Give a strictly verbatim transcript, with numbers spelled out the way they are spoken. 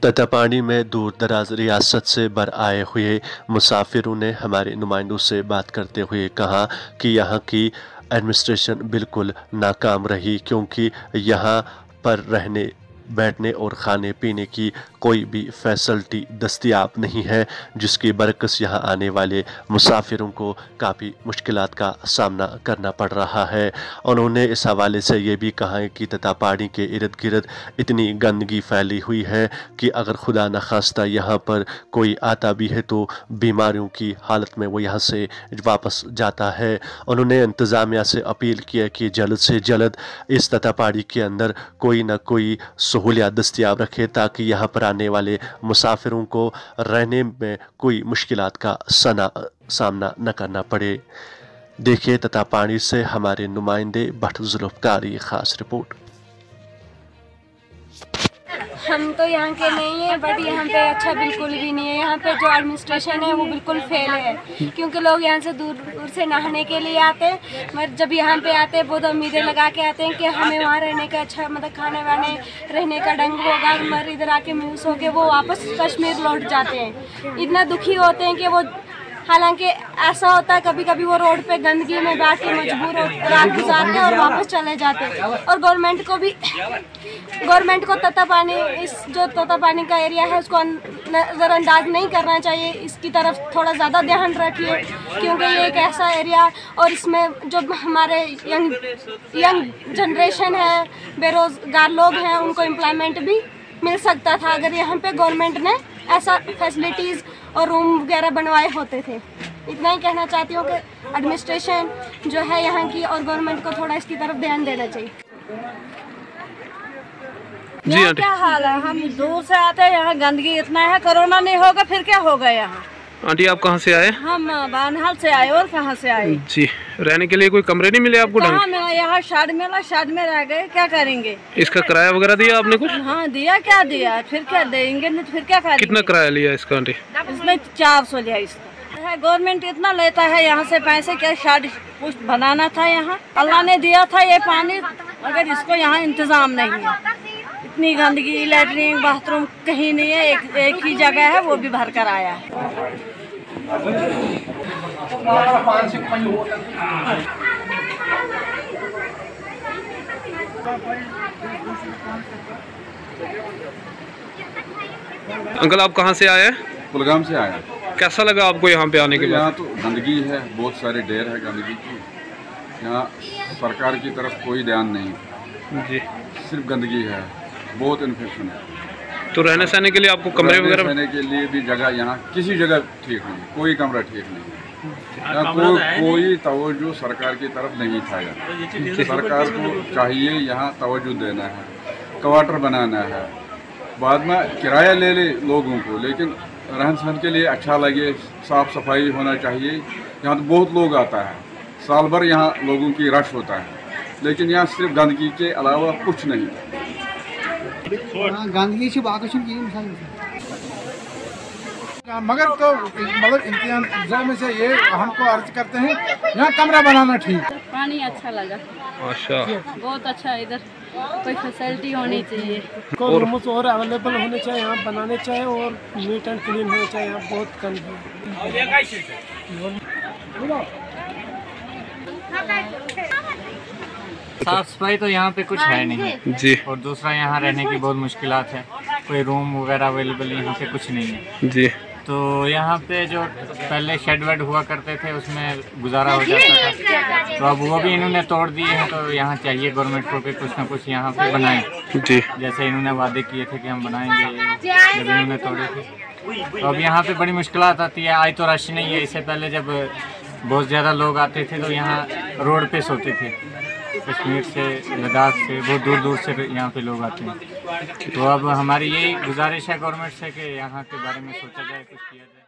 ततापानी में दूर दराज रियासत से बर आए हुए मुसाफिरों ने हमारे नुमाइंदों से बात करते हुए कहा कि यहाँ की एडमिनिस्ट्रेशन बिल्कुल नाकाम रही, क्योंकि यहाँ पर रहने बैठने और खाने पीने की कोई भी फैसिलिटी दस्तयाब नहीं है, जिसकी बरकस यहाँ आने वाले मुसाफिरों को काफ़ी मुश्किलात का सामना करना पड़ रहा है। उन्होंने इस हवाले से ये भी कहा है कि ततापानी के इर्द गिर्द इतनी गंदगी फैली हुई है कि अगर खुदा न खास्ता यहाँ पर कोई आता भी है तो बीमारियों की हालत में वो यहाँ से वापस जाता है। उन्होंने इंतज़ामिया से अपील किया कि जल्द से जल्द इस ततापानी के अंदर कोई ना कोई सहूलियात दस्तयाब रखे, ताकि यहाँ पर आने वाले मुसाफिरों को रहने में कोई मुश्किलात का सना सामना न करना पड़े। देखिए ततापानी से हमारे नुमाइंदे भट्ट जुल्फ़कार की खास रिपोर्ट। हम तो यहाँ के नहीं है, बट यहाँ पे अच्छा बिल्कुल भी नहीं है। यहाँ पे जो एडमिनिस्ट्रेशन है वो बिल्कुल फेल है, क्योंकि लोग यहाँ से दूर दूर से नहाने के लिए आते हैं, मगर जब यहाँ पे आते हैं बहुत उम्मीदें लगा के आते हैं कि हमें वहाँ रहने का अच्छा मतलब खाने वाने रहने का ढंग होगा, मगर इधर आके म्यूस हो के वो वापस कश्मीर लौट जाते हैं। इतना दुखी होते हैं कि वो, हालांकि ऐसा होता है कभी कभी वो रोड पे गंदगी में बैठ के मजबूर हो रात गुजारते और वापस चले जाते हैं। और गवर्नमेंट को भी गवर्नमेंट को ततापानी, इस जो ततापानी का एरिया है उसको नज़रअंदाज नहीं करना चाहिए, इसकी तरफ थोड़ा ज़्यादा ध्यान रखिए, क्योंकि ये एक ऐसा एरिया और इसमें जो हमारे यंग यंग जनरेशन है, बेरोज़गार लोग हैं, उनको एम्प्लॉयमेंट भी मिल सकता था अगर यहाँ पे गवर्नमेंट ने ऐसा फैसिलिटीज़ और रूम वगैरह बनवाए होते थे। इतना ही कहना चाहती हूँ कि एडमिनिस्ट्रेशन जो है यहाँ की और गवर्नमेंट को थोड़ा इसकी तरफ ध्यान देना चाहिए। जी क्या हाल है, हम दूर से आते हैं, यहाँ गंदगी इतना है, कोरोना नहीं होगा फिर क्या होगा यहाँ। आंटी आप कहाँ से आए? हम बानहाल से आए। और कहाँ से आए जी? रहने के लिए कोई कमरे नहीं मिले आपको? कहाँ मिला, यहाँ शाद मिला, शाद में रह गए, क्या करेंगे। इसका किराया वगैरह दिया आपने कुछ? हाँ दिया, क्या दिया, फिर क्या देंगे, नहीं फिर क्या करेंगे। कितना किराया लिया इसका आंटी? इसमें चार सौ लिया इसका। गवर्नमेंट इतना लेता है यहाँ से पैसे, क्या शाद कुछ बनाना था, यहाँ अल्लाह ने दिया था ये पानी, अगर इसको यहाँ इंतजाम नहीं है। इतनी गंदगी, लैट्रिन बाथरूम कहीं नहीं है, एक, एक ही जगह है, वो भी भर कर आया है। अंकल आप कहाँ से आए? कुलगाम से आया। कैसा लगा आपको यहाँ पे आने के बाद? यहाँ तो गंदगी है, बहुत सारे ढेर है गंदगी की, यहाँ सरकार की तरफ कोई ध्यान नहीं जी, सिर्फ गंदगी है, बहुत इन्फेक्शन है। तो रहने सहने के लिए आपको कमरे वगैरह? रहने के लिए भी जगह यहाँ किसी जगह ठीक नहीं, कोई कमरा ठीक नहीं, यहाँ को, कोई तवज्जो सरकार की तरफ नहीं था। यहाँ सरकार को चाहिए यहाँ तवज्जो देना है, क्वार्टर बनाना है, बाद में किराया ले ले लोगों को, लेकिन रहन सहन के लिए अच्छा लगे, साफ़ सफाई होना चाहिए। यहाँ तो बहुत लोग आता है, साल भर यहाँ लोगों की रश होता है, लेकिन यहाँ सिर्फ गंदगी के अलावा कुछ नहीं। गंदगी से बाकी मगर तो मतलब इंतजाम में से ये हमको अर्ज करते हैं यहाँ कमरा बनाना ठीक। पानी अच्छा लगा, अच्छा बहुत अच्छा, इधर कोई फैसिलिटी होनी चाहिए, और रूम्स और अवेलेबल होने चाहिए, यहाँ बनाने चाहिए, और नीट एंड क्लीन होने चाहिए, यहाँ बहुत गंदगी। साफ सफाई तो यहाँ पे कुछ है नहीं जी, और दूसरा यहाँ रहने की बहुत मुश्किलात है, कोई रूम वगैरह अवेलेबल यहाँ पे कुछ नहीं है जी। तो यहाँ पे जो पहले शेड वेड हुआ करते थे उसमें गुजारा हो जाता था, तो अब वो भी इन्होंने तोड़ दिए हैं। तो यहाँ चाहिए गवर्नमेंट को कि कुछ ना कुछ यहाँ पे बनाए जी, जैसे इन्होंने वादे किए थे कि हम बनाएंगे, जब इन्होंने तोड़े थे। तो अब यहाँ पे बड़ी मुश्किलात आती है। आज तो रश नहीं है, इससे पहले जब बहुत ज़्यादा लोग आते थे तो यहाँ रोड पे सोते थे, कश्मीर से, लद्दाख से, बहुत दूर दूर से यहाँ पे लोग आते हैं। तो अब हमारी यही गुजारिश है गवर्नमेंट से कि यहाँ के बारे में सोचा जाए, कुछ किया जाए।